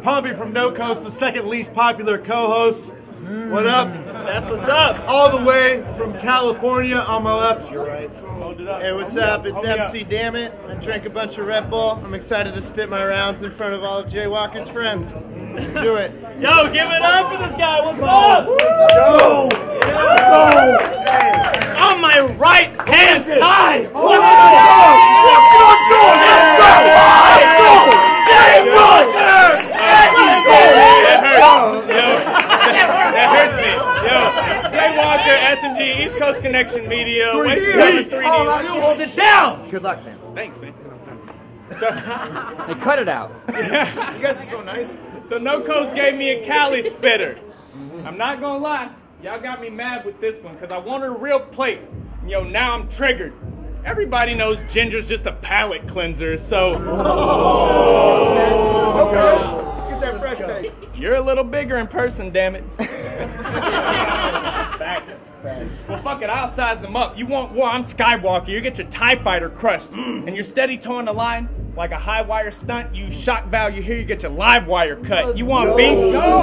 Pompey from No Coast, the second least popular co-host. What up? That's what's up. All the way from California. On my left, you're right. Hey, what's up? It's MC Dammit. I drank a bunch of Red Bull. I'm excited to spit my rounds in front of all of Jay Walker's friends. Let's do it. Yo, give it up for this guy. What's up? Go! Let's go! On my right hand side. What is Jay Walker! That hurts me. Yo, Jay Walker, SMG, East Coast Connection Media, West Coast 3D. Hold it down. Good luck, man. Thanks, man. Hey, cut it out. You guys are so nice. So No Coast gave me a Cali spitter. I'm not gonna lie, y'all got me mad with this one because I wanted a real plate. Yo, now I'm triggered. Everybody knows ginger's just a palate cleanser, so. Okay. Get that fresh taste. You're a little bigger in person, damn it. Facts. Well, fuck it, I'll size them up. You want war, I'm Skywalker. You get your TIE fighter crushed, and you're steady towing the line like a high wire stunt. You shock value here, you get your live wire cut. You want beef?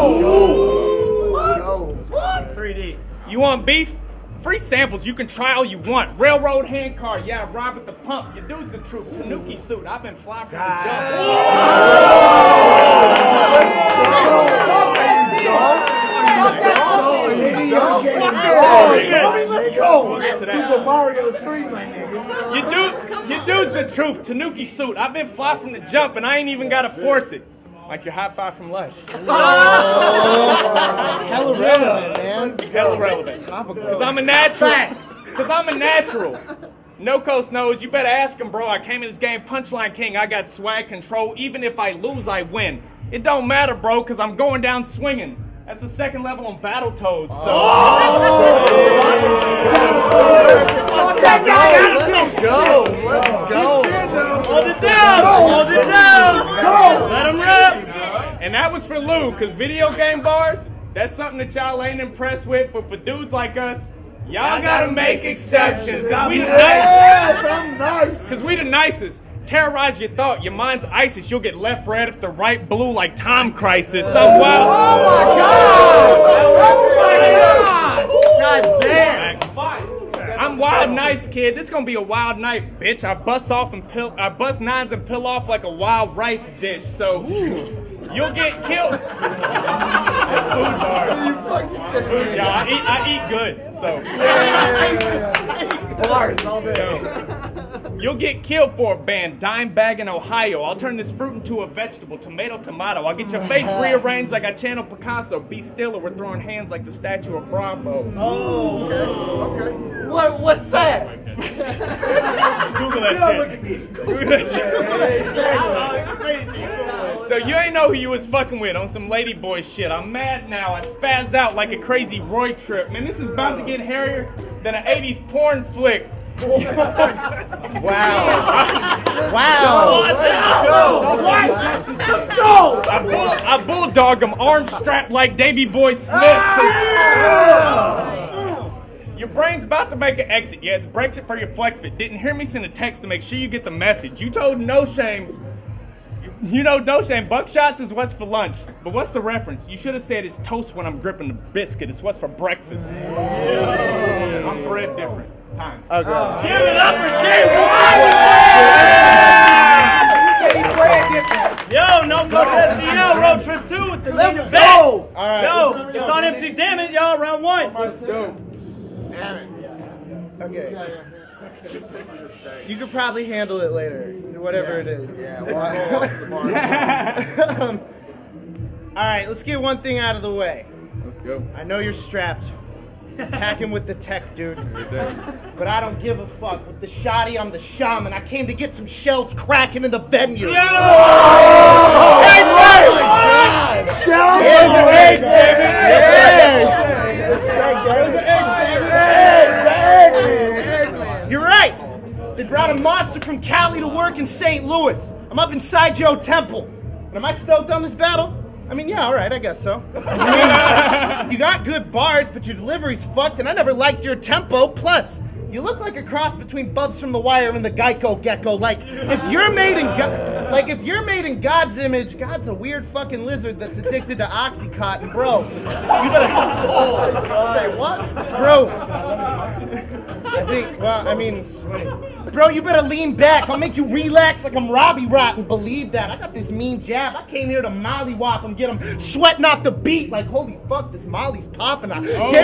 Go! 3D. You want beef? Free samples, you can try all you want. Railroad hand car, yeah, ride with the pump. Your dude's the truth. Tanuki suit, I've been fly from the jump. Let's go! Super Mario 3, my nigga. Your dude's the truth. Tanuki suit, I've been fly from the jump, and I ain't even gotta force it. Like your high five from Lush. Hella relevant, man. Hella relevant. Topical. Cause I'm a natural. Cause I'm a natural. No Coast knows, you better ask him, bro. I came in this game punchline king. I got swag control. Even if I lose, I win. It don't matter, bro, cause I'm going down swinging. That's the second level on Battletoads, so. Let's go! Hold it down. Hold it down. Let him rip. And that was for Lou, cause video game bars, that's something that y'all ain't impressed with, but for dudes like us, y'all gotta make exceptions. Cause we the nicest. I'm nice. Cause we the nicest. Terrorize your thought. Your mind's ISIS. You'll get left red if the right blue like Time Crisis. Some wild. Oh my God! God damn! I'm wild nice, kid. This gonna be a wild night, bitch. I bust nines and peel off like a wild rice dish. So you'll get killed. That's food bars. Food, y'all. I eat good. So Bars all day. you'll get killed for a band. Dime bag in Ohio. I'll turn this fruit into a vegetable. Tomato, tomato. I'll get your face rearranged like I channel Picasso. Be still or we're throwing hands like the statue of Bravo. Oh, okay. What's that? Google that shit. Google that shit. So you ain't know who you was fucking with on some ladyboy shit. I'm mad now. I spaz out like a crazy Roy trip. Man, this is about to get hairier than an 80s porn flick. Wow. Let's go! I bulldog him, arm strapped like Davy Boy Smith. Your brain's about to make an exit. Yeah, it's Brexit for your flex fit. Didn't hear me send a text to make sure you get the message. You told No Shame. You know No Shame. Buckshots is what's for lunch. But what's the reference? You should have said it's toast when I'm gripping the biscuit. It's what's for breakfast. Yeah. I'm bred different. Time. Okay. Give it up for Jay Walker. Yo, No Coast SDL Road Trip 2. It's a main event. Go! All right. Yo, it's on MC Dammit, y'all. Round 1. Let's go. Okay. You could probably handle it later, whatever it is. All right, let's get one thing out of the way. Let's go. I know you're strapped. Packing with the tech, dude. But I don't give a fuck. With the shoddy, I'm the shaman. I came to get some shells cracking in the venue. Yo! Hey, Shells! You're right. They brought a monster from Cali to work in St. Louis. I'm up inside Joe Temple. And am I stoked on this battle? I mean, yeah, all right, I guess so. I mean, you got good bars, but your delivery's fucked, and I never liked your tempo. Plus, You look like a cross between Bubs from The Wire and the Geico Gecko. Like, if you're made in God's image, God's a weird fucking lizard that's addicted to Oxycontin, bro. You better say what, bro? I think. Well, I mean, bro, you better lean back. I'll make you relax like I'm Robbie Rotten. Believe that. I got this mean jab. I came here to mollywop him, get him sweating off the beat. Like, holy fuck, this Molly's popping. I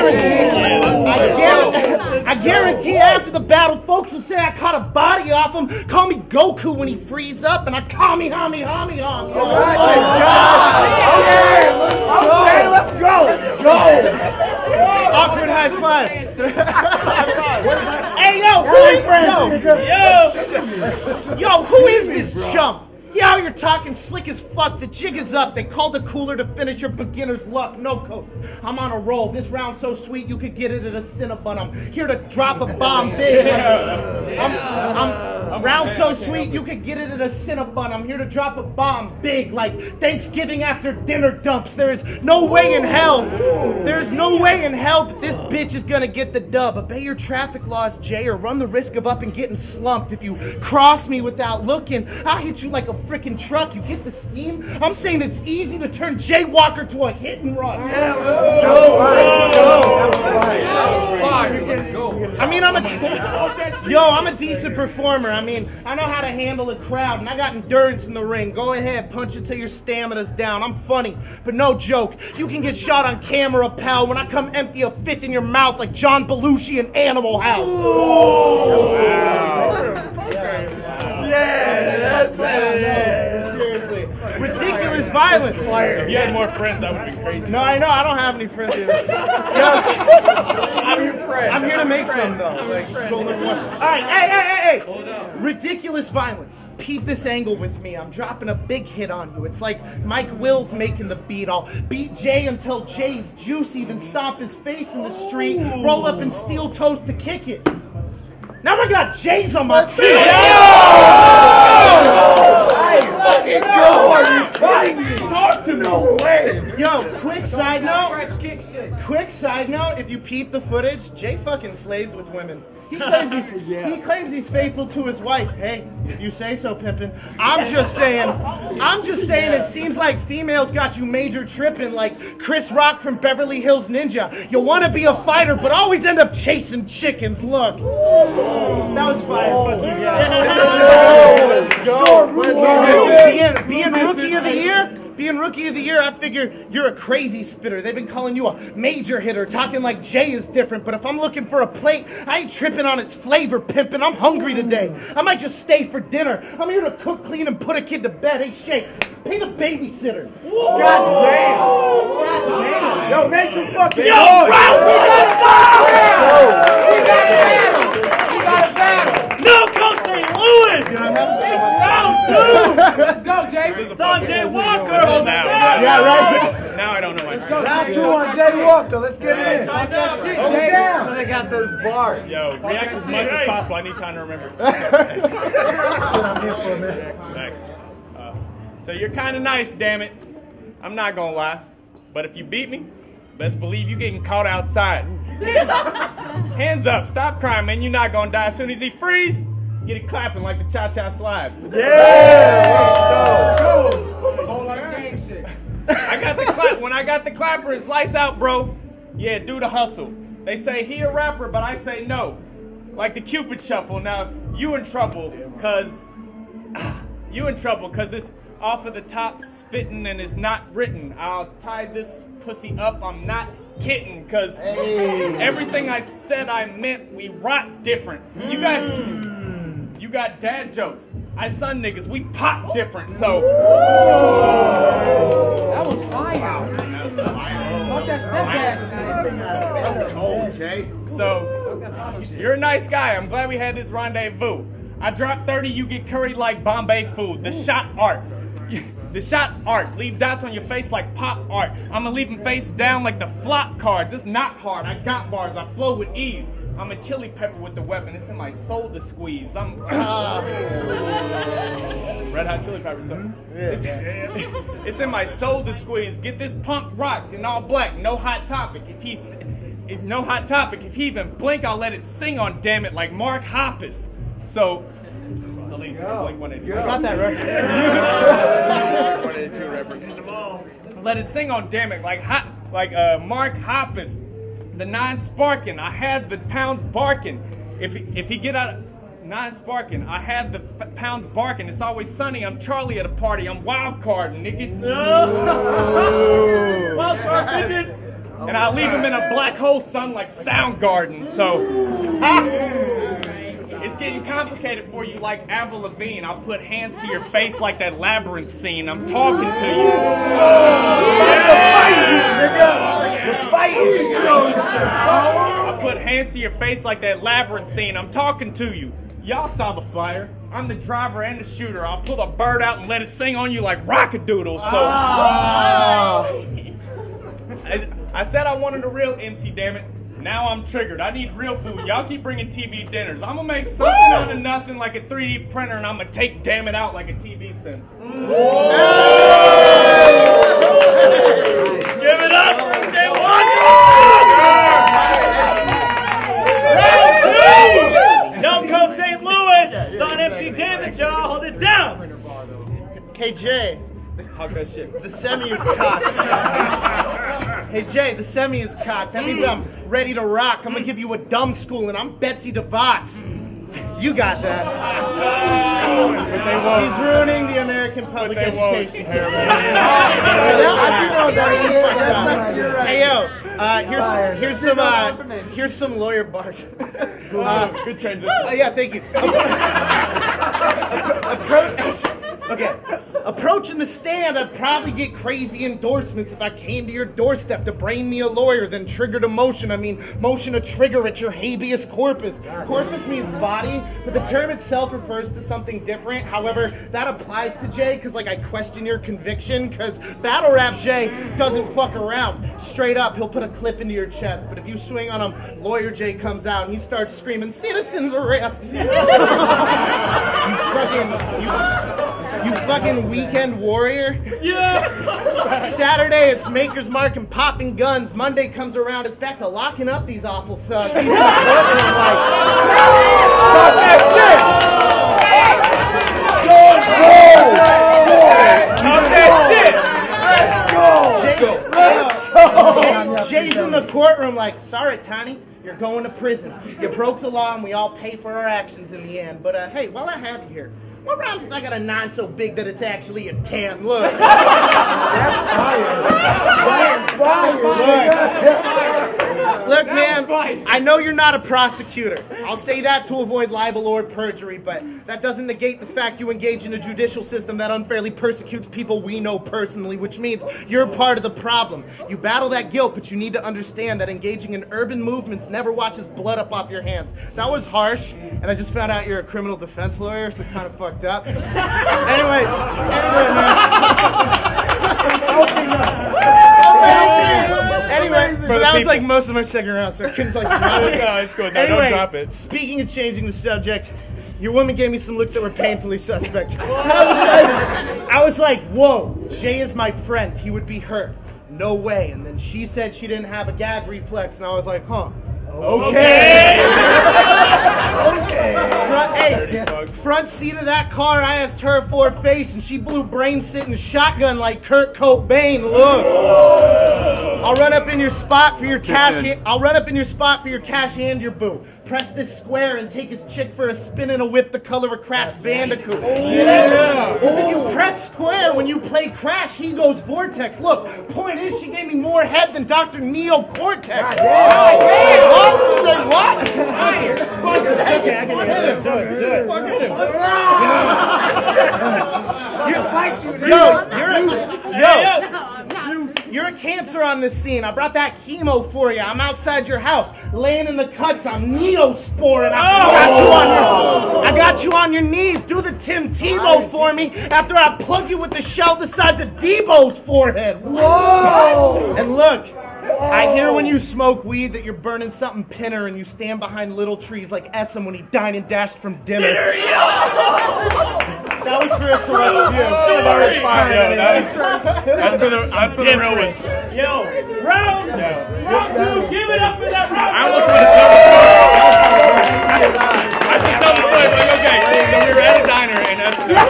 guarantee after the battle, folks will say I caught a body off him. Call me Goku when he frees up, and I Kami. Okay, let's go. Awkward high five. Hey, yo, who is this chump? Yeah, you're talking slick as fuck. The jig is up. They called the cooler to finish your beginner's luck. No coast. I'm on a roll. This round so sweet you could get it at a Cinnabon. I'm here to drop a bomb big. I'm round so sweet you could get it at a Cinnabon. I'm here to drop a bomb big like Thanksgiving after dinner dumps. There is no way in hell. There's no way in hell that this bitch is gonna get the dub. Obey your traffic laws, Jay, or run the risk of up and getting slumped. If you cross me without looking, I'll hit you like a freaking truck. You get the scheme? I'm saying it's easy to turn Jay Walker to a hit and run. I mean, I'm a decent performer. I mean, I know how to handle a crowd, and I got endurance in the ring. Go ahead, punch it till your stamina's down. I'm funny, but no joke. You can get shot on camera, pal, when I come empty a fifth in your mouth like John Belushi in Animal House. Seriously. Ridiculous violence. If you had more friends, that would be crazy. No, I know. I don't have any friends either. I'm here to make some, though. Like, golden one. All right, hey. Ridiculous violence. Peep this angle with me. I'm dropping a big hit on you. It's like Mike Will's making the beat. I'll beat Jay until Jay's juicy, then stomp his face in the street, roll up in steel toes to kick it. Now I got J's on my feet. Are you kidding me? Talk to me. No way. Yo, quick side note. If you peep the footage, Jay fucking slays with women. He claims he's faithful to his wife. Hey, if you say so, pimpin'. I'm just saying it seems like females got you major tripping like Chris Rock from Beverly Hills Ninja. You want to be a fighter, but always end up chasing chickens. Look. That was fire. Fuck you guys. Let's go. Being rookie of the year? Being rookie of the year, I figure you're a crazy spitter. They've been calling you a major hitter, talking like Jay is different. But if I'm looking for a plate, I ain't tripping on its flavor, pimpin'. I'm hungry today. I might just stay for dinner. I'm here to cook, clean, and put a kid to bed. Hey, Shay, pay the babysitter. God damn. Yo, make some fucking noise. Yo, bro, we got a battle. No, go St. Louis. Round two. Let's go, Jay. It's on Jay Walker. Yeah, right. Now I don't know my Round two on Jay Walker. Let's get it in. Talk that shit, Jay. Jay. They got those bars. Yo, react as much as possible. I need time to remember. I'm here for a minute. Thanks. So you're kind of nice, damn it. I'm not gonna lie. But if you beat me, best believe you getting caught outside. Hands up, stop crying, man. You're not gonna die. As soon as he frees, get it clapping like the cha-cha slide. Yeah! Go! Whole lot of gang shit. When I got the clapper, it's lights out, bro. Yeah, do the hustle. They say he a rapper, but I say no. Like the Cupid shuffle. Now, you in trouble, cause it's off of the top spitting and it's not written. I'll tie this pussy up, I'm not kidding, cause everything I said I meant, we rock different. You got dad jokes. I son niggas, we pop different, so. That was fire. Fuck that step Cold, Jay. So, you're a nice guy. I'm glad we had this rendezvous. I drop 30, you get curried like Bombay food. The shot art. The shot art. Leave dots on your face like pop art. I'ma leave them face down like the flop cards. It's not hard. I got bars. I flow with ease. I'm a chili pepper with the weapon. It's in my soul to squeeze. I'm Red Hot Chili Peppers. It's in my soul to squeeze. Get this punk rocked in all black. No hot topic. If he no Hot Topic. If he even blink, I'll let it sing on Damn It like Mark Hoppus. So Blink 182. I got that right. Let it sing on Damn It like Mark Hoppus. The 9 sparking. I had the pounds barking. If he get out. 9 sparking. I had the pounds barking. It's always sunny. I'm Charlie at a party. I'm wild carding, nigga. Wild card bitches. And I leave him in a black hole sun like Soundgarden. So it's getting complicated for you like Avril Lavigne. I'll put hands to your face like that Labyrinth scene. I'm talking to you. I'll put hands to your face like that Labyrinth scene. I'm talking to you. Y'all saw the flyer. I'm the driver and the shooter. I'll pull a bird out and let it sing on you like Rockadoodle. So I said I wanted a real MC, damn it. Now I'm triggered. I need real food. Y'all keep bringing TV dinners. I'm gonna make something out of nothing like a 3D printer, and I'm gonna take damn it out like a TV sensor. Give it up for Jay Round 2! Young Coast St. Louis. It's on MC Damage, y'all. Hold it down. Hey, Jay. Talk that shit. The semi is cocked. Hey, Jay, the semi is cocked. That means I'm ready to rock. I'm going to give you a dumb school, and I'm Betsy DeVos. You got that. She's ruining the American public education system. Hey, yo, here's some lawyer bars. Good transition. Yeah, thank you. Approaching the stand, I'd probably get crazy endorsements if I came to your doorstep to brain me a lawyer, then triggered a motion. I mean, motion a trigger at your habeas corpus. Corpus means body, but the term itself refers to something different. However, that applies to Jay, because, like, I question your conviction, because battle rap Jay doesn't fuck around. Straight up, he'll put a clip into your chest, but if you swing on him, lawyer Jay comes out and he starts screaming, "Citizens arrest!" You fucking weekend warrior. Yeah. Saturday, it's Maker's Mark and popping guns. Monday comes around, it's back to locking up these awful thugs. He's like, Talk that shit. Jay's in the courtroom like, "Sorry, Tiny, you're going to prison. You broke the law and we all pay for our actions in the end. But hey, while I have you here, what rhymes if I got a 9 so big that it's actually a 10? Look." Look, man, I know you're not a prosecutor. I'll say that to avoid libel or perjury, but that doesn't negate the fact you engage in a judicial system that unfairly persecutes people we know personally, which means you're part of the problem. You battle that guilt, but you need to understand that engaging in urban movements never washes blood up off your hands. That was harsh, and I just found out you're a criminal defense lawyer, so kind of fucked up. Anyway, but that was like most of my second round, so I couldn't like drop it. No, it's good. No, Anyway, don't drop it. Speaking of changing the subject, your woman gave me some looks that were painfully suspect. I was like, whoa, Jay is my friend. He would be hurt. No way. And then she said she didn't have a gag reflex, and I was like, huh. Okay. Front seat of that car, I asked her for a face, and she blew brain sitting shotgun like Kurt Cobain. Look. I'll run up in your spot for your cash. I'll run up in your spot for your cash and your boo. Press this square and take his chick for a spin in a whip the color of Crash Bandicoot. If you press square when you play Crash, he goes Vortex. Look, point is, she gave me more head than Dr. Neo Cortex. Say what? Okay, I can do it. You're a cancer on this scene. I brought that chemo for you. I'm outside your house, laying in the cuts. I'm Neospore, and I got you on your knees. Do the Tim Tebow for me after I plug you with the shell the size of Debo's forehead. Whoa! And look, I hear when you smoke weed that you're burning something pinner, and you stand behind little trees like Essam when he dined and dashed from dinner. That was for a celebrity. That's fine, yo. That's for the real ones. Yo, round 2, give it up for that round. I almost want to tell the story. I should tell the story, but okay. So we were at a diner and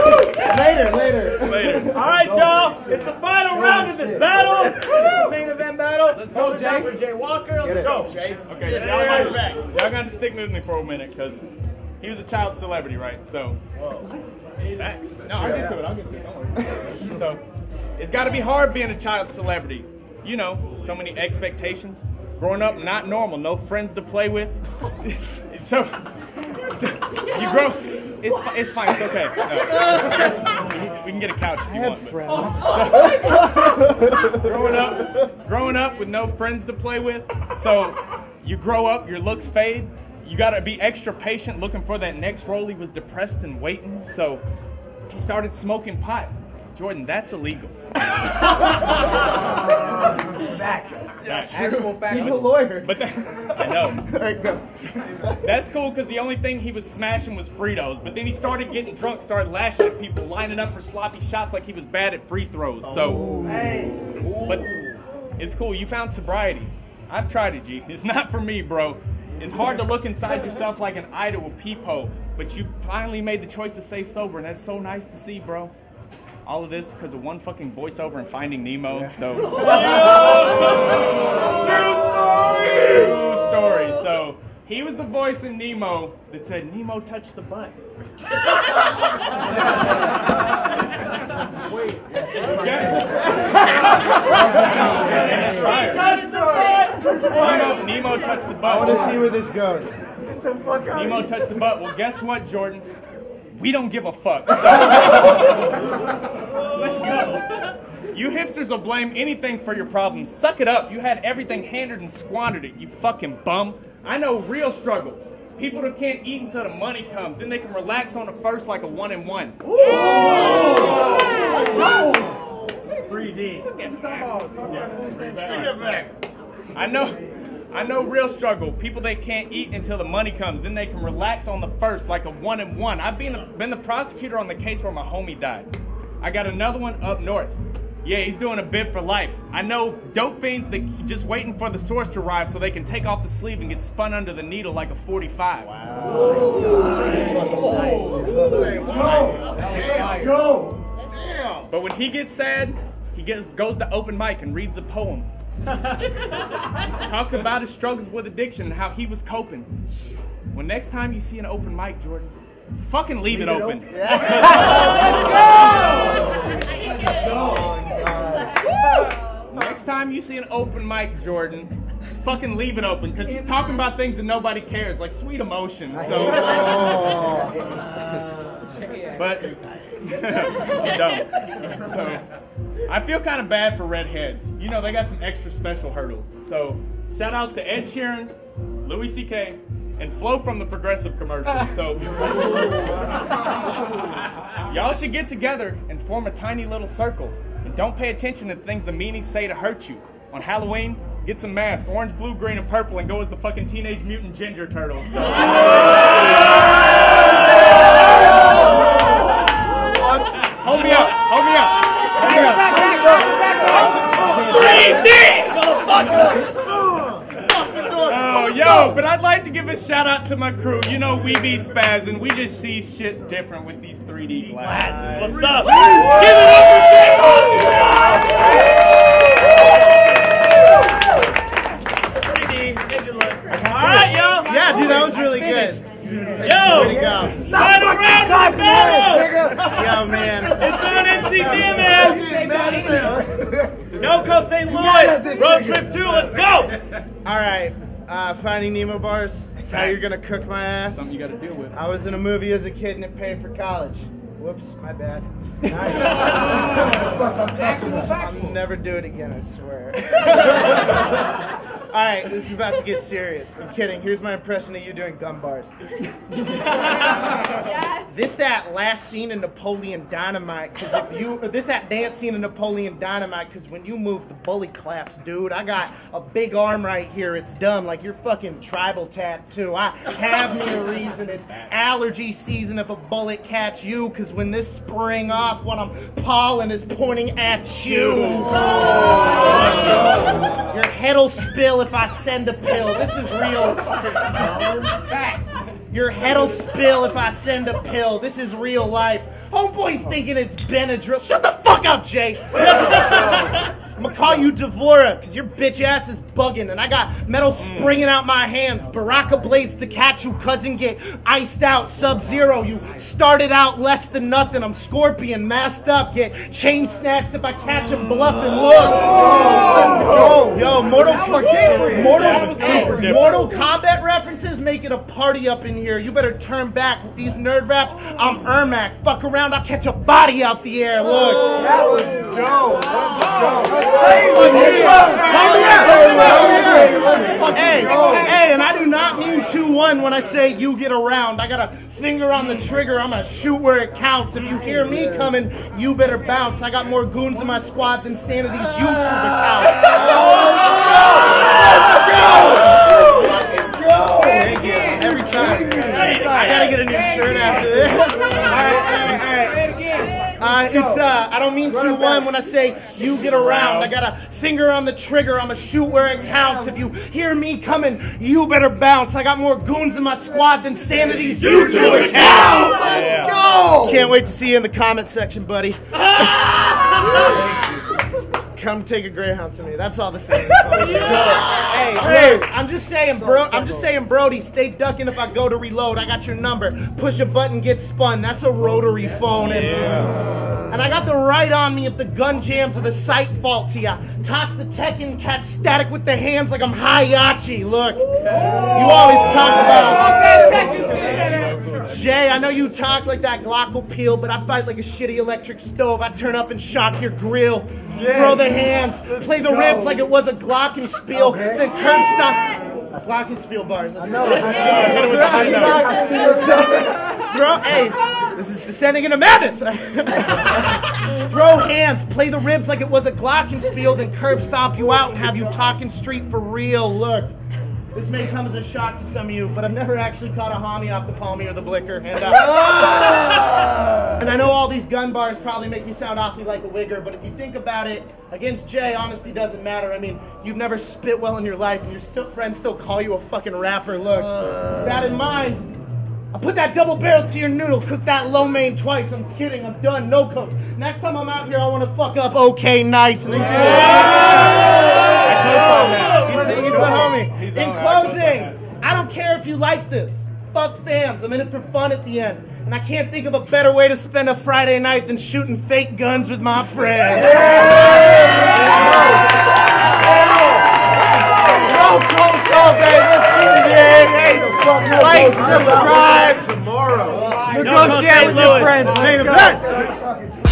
Later. All right, y'all. It's the final round of this battle. It's the main event battle. Let's go, Jay. For Jay Walker. Let's go. Okay, y'all got to stick with me for a minute because he was a child celebrity, right? So, facts. No, I'll get to it. Don't worry. So, it's got to be hard being a child celebrity. You know, so many expectations. Growing up, not normal. No friends to play with. So you grow. It's fine. It's okay. No. We can get a couch if you want. Growing up with no friends to play with. So you grow up, your looks fade. You gotta be extra patient, looking for that next role. He was depressed and waiting, so he started smoking pot. Jordan, that's illegal. Facts. Actual facts. He's a lawyer. But I know. Alright, go. That's cool because the only thing he was smashing was Fritos. But then he started getting drunk, started lashing at people, lining up for sloppy shots like he was bad at free throws. So, but it's cool. You found sobriety. I've tried it, G. It's not for me, bro. It's hard to look inside yourself like an idol with peephole. But you finally made the choice to stay sober, and that's so nice to see, bro. All of this because of one fucking voiceover in Finding Nemo. Yeah. So, true story. So he was the voice in Nemo that said, "Nemo touched the butt." Wait. Nemo touched the butt. I want to see where this goes. Nemo touched the butt. Well, guess what, Jordan? We don't give a fuck. So, let's go. You hipsters will blame anything for your problems. Suck it up. You had everything handed and squandered it, you fucking bum. I know real struggle. People that can't eat until the money comes. Then they can relax on the first like a 1-and-1. 3D. I know real struggle. People they can't eat until the money comes. Then they can relax on the first like a 1-and-1. I've been the prosecutor on the case where my homie died. I got another one up north. Yeah, he's doing a bid for life. I know dope fiends that just waiting for the source to arrive so they can take off the sleeve and get spun under the needle like a 45. Wow. Go. But when he gets sad, he goes to open mic and reads a poem. Talked about his struggles with addiction and how he was coping. Well, next time you see an open mic, Jordan, fucking leave it open. Next time you see an open mic, Jordan, fucking leave it open because he's talking about things that nobody cares, like sweet emotion. So, but dumb. So, I feel kind of bad for redheads. You know, they got some extra special hurdles. So, shout outs to Ed Sheeran, Louis C.K., and Flo from the Progressive commercials. So, y'all should get together and form a tiny little circle. And don't pay attention to things the meanies say to hurt you. On Halloween, get some masks, orange, blue, green, and purple, and go as the fucking Teenage Mutant Ginger Turtles. So. Hold me up. Hold me up. Hold me up. 3D! Oh, yo, but I'd like to give a shout out to my crew. You know, we be spazzing. We just see shit different with these 3D glasses. What's up? Give it up for Jay! 3D. All right, yo. Yeah, dude, that was really good. Yo! Final round of the battle! Yo, man. It's on MC Damon! Go St. Louis! Road trip 2, let's go! Alright, Finding Nemo bars. That's how you're gonna cook my ass. Something you gotta deal with. I was in a movie as a kid and it paid for college. Whoops, my bad. I'll never do it again, I swear. Alright, this is about to get serious. I'm kidding. Here's my impression of you doing gun bars. Yes. This that last scene in Napoleon Dynamite, cause if you or this that dance scene in Napoleon Dynamite, cause when you move the bully claps, dude. I got a big arm right here. It's dumb, like your fucking tribal tattoo. I have me a reason. It's allergy season if a bullet catch you, cause when this spring off, when I'm pollen is pointing at you. Your head'll spill if I send a pill. This is real. Your head'll spill if I send a pill. This is real life. Homeboy's thinking it's Benadryl. Shut the fuck up, Jay. I'm gonna call you Devora, cause your bitch ass is bugging, and I got metal springing out my hands. Baraka blades to catch you, cousin get iced out, Sub-Zero. You started out less than nothing. I'm Scorpion, masked up, get chain snatched if I catch him bluffing. Look, yo, Mortal Kombat references make it a party up in here. You better turn back with these nerd raps. I'm Ermac. Fuck around, I'll catch a body out the air. Look, That was dope. Hey, and I do not mean 2-1 when I say you get around. I got a finger on the trigger. I'm gonna shoot where it counts. If you hear me coming, you better bounce. I got more goons in my squad than Sanity's YouTuber counts. Every time. I gotta get a new shirt after this. Alright. I don't mean 2-1 when I say you get around. I got a finger on the trigger. I'ma shoot where it counts. If you hear me coming, you better bounce. I got more goons in my squad than Sanity's YouTube account. Let's go! Can't wait to see you in the comment section, buddy. Come take a Greyhound to me. That's all the same. Hey, look, I'm just saying, Brody, stay ducking if I go to reload. I got your number. Push a button, get spun. That's a rotary phone. And I got the right on me if the gun jams or the sight faulty. I toss the Tekken, catch static with the hands like I'm Hayachi. Look, you always talk about Jay, I know you talk like that Glock will peel, but I fight like a shitty electric stove. I turn up and shock your grill. Throw the hands, play the ribs like it was a Glockenspiel, then curb stop. Glockenspiel bars. Hey, this is descending into madness. Throw hands, play the ribs like it was a Glockenspiel, then curb stomp you out and have you talking street for real. Look. This may come as a shock to some of you, but I've never actually caught a homie off the palmy or the blicker. And I know all these gun bars probably make me sound awfully like a wigger, but if you think about it, against Jay, honesty doesn't matter. I mean, you've never spit well in your life, and your friends still call you a fucking rapper. Look, that in mind, I'll put that double barrel to your noodle, cook that lo mein twice. I'm kidding, I'm done, no cooks. Next time I'm out here, I want to fuck up okay nice. And then he's the homie. In closing, I don't care if you like this. Fuck fans, I'm in it for fun at the end. And I can't think of a better way to spend a Friday night than shooting fake guns with my friends. Like, subscribe tomorrow. Negotiate with your friends.